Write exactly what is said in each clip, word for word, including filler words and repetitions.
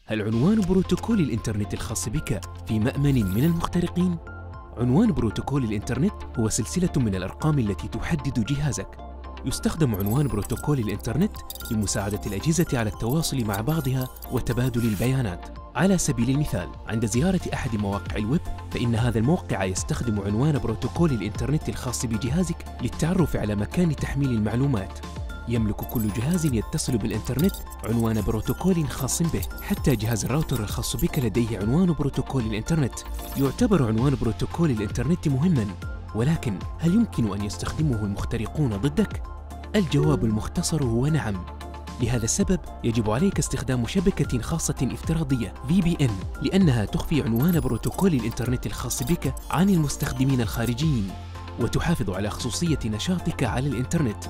هل عنوان بروتوكول الإنترنت الخاص بك في مأمن من المخترقين؟ عنوان بروتوكول الإنترنت هو سلسلة من الأرقام التي تحدد جهازك. يستخدم عنوان بروتوكول الإنترنت لمساعدة الأجهزة على التواصل مع بعضها وتبادل البيانات. على سبيل المثال، عند زيارة أحد مواقع الويب، فإن هذا الموقع يستخدم عنوان بروتوكول الإنترنت الخاص بجهازك للتعرف على مكان تحميل المعلومات. يملك كل جهاز يتصل بالإنترنت عنوان بروتوكول خاص به، حتى جهاز الراوتر الخاص بك لديه عنوان بروتوكول الإنترنت. يعتبر عنوان بروتوكول الإنترنت مهماً، ولكن هل يمكن أن يستخدمه المخترقون ضدك؟ الجواب المختصر هو نعم. لهذا السبب يجب عليك استخدام شبكة خاصة افتراضية في بي إن، لأنها تخفي عنوان بروتوكول الإنترنت الخاص بك عن المستخدمين الخارجيين، وتحافظ على خصوصية نشاطك على الإنترنت.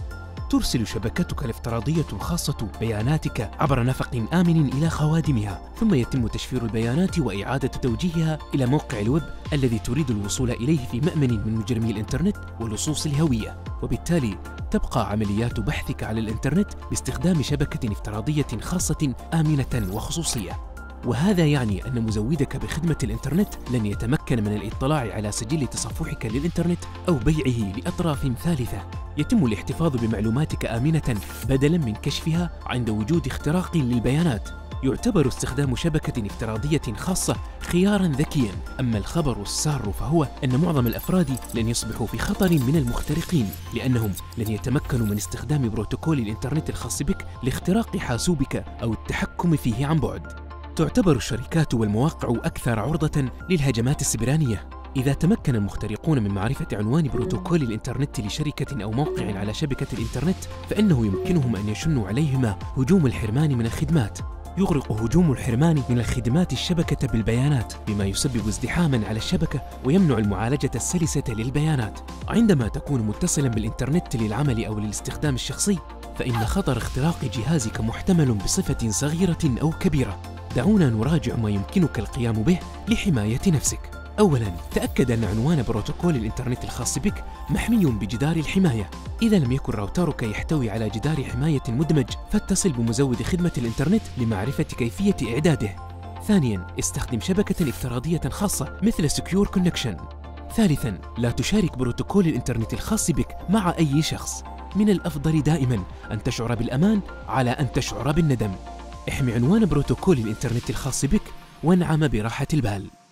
ترسل شبكتك الافتراضية الخاصة بياناتك عبر نفق آمن إلى خوادمها، ثم يتم تشفير البيانات وإعادة توجيهها إلى موقع الويب الذي تريد الوصول إليه في مأمن من مجرمي الإنترنت ولصوص الهوية. وبالتالي تبقى عمليات بحثك على الإنترنت باستخدام شبكة افتراضية خاصة آمنة وخصوصية. وهذا يعني أن مزودك بخدمة الإنترنت لن يتمكن من الاطلاع على سجل تصفحك للإنترنت أو بيعه لأطراف ثالثة. يتم الاحتفاظ بمعلوماتك آمنة بدلاً من كشفها عند وجود اختراق للبيانات. يعتبر استخدام شبكة افتراضية خاصة خياراً ذكياً. أما الخبر السار فهو أن معظم الأفراد لن يصبحوا في خطر من المخترقين، لأنهم لن يتمكنوا من استخدام بروتوكول الإنترنت الخاص بك لاختراق حاسوبك أو التحكم فيه عن بعد. تعتبر الشركات والمواقع أكثر عرضة للهجمات السبرانية. إذا تمكن المخترقون من معرفة عنوان بروتوكول الإنترنت لشركة أو موقع على شبكة الإنترنت، فإنه يمكنهم أن يشنوا عليهما هجوم الحرمان من الخدمات. يغرق هجوم الحرمان من الخدمات الشبكة بالبيانات، بما يسبب ازدحاماً على الشبكة ويمنع المعالجة السلسة للبيانات. عندما تكون متصلاً بالإنترنت للعمل أو للاستخدام الشخصي، فإن خطر اختراق جهازك محتمل بصفة صغيرة أو كبيرة. دعونا نراجع ما يمكنك القيام به لحماية نفسك. أولاً، تأكد أن عنوان بروتوكول الإنترنت الخاص بك محمي بجدار الحماية. إذا لم يكن راوترك يحتوي على جدار حماية مدمج، فاتصل بمزود خدمة الإنترنت لمعرفة كيفية إعداده. ثانياً، استخدم شبكة افتراضية خاصة مثل Secure Connection. ثالثاً، لا تشارك بروتوكول الإنترنت الخاص بك مع أي شخص. من الأفضل دائماً أن تشعر بالأمان على أن تشعر بالندم. احمي عنوان بروتوكول الإنترنت الخاص بك وانعم براحة البال.